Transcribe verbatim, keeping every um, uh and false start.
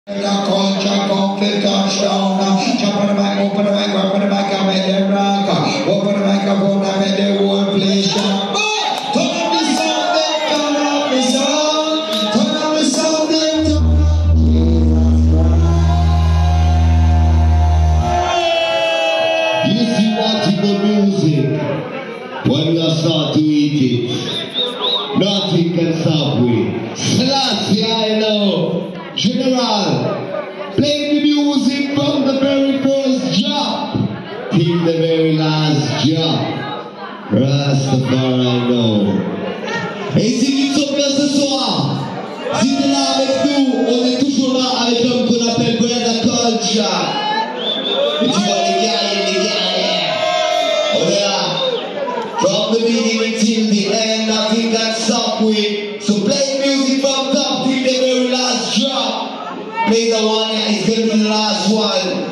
La culture conflict touchdown. Jump on the mic, open the mic, open the mic, I made them rock. Open the microphone, I made the whole place shout. Turn up the sound, then turn up the sound. Turn up the sound, then turn up the sound. If you want to go music, when you start to eat it, nothing can stop we. Selassie, I know. General, play the music from the very first drop till the very last drop. Rastafari, I know. Et si nous sommes là ce soir, si tu es là avec nous, on est toujours là avec un qu'on appelle Brother Culture. Et tu vois les gars, les gars, yeah. On est là. From the beginning till the end, nothing can stop we. So play music from top till the very last drop. Play the one, yeah, it's gonna be the last one.